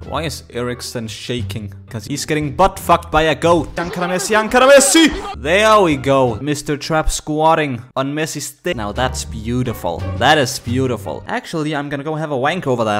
Why is Eriksen shaking? Because he's getting butt fucked by a goat. Ankara Messi, Ankara Messi! There we go. Mr. Trapp squatting on Messi's stick. Now that's beautiful. That is beautiful. Actually, I'm gonna go have a wank over that.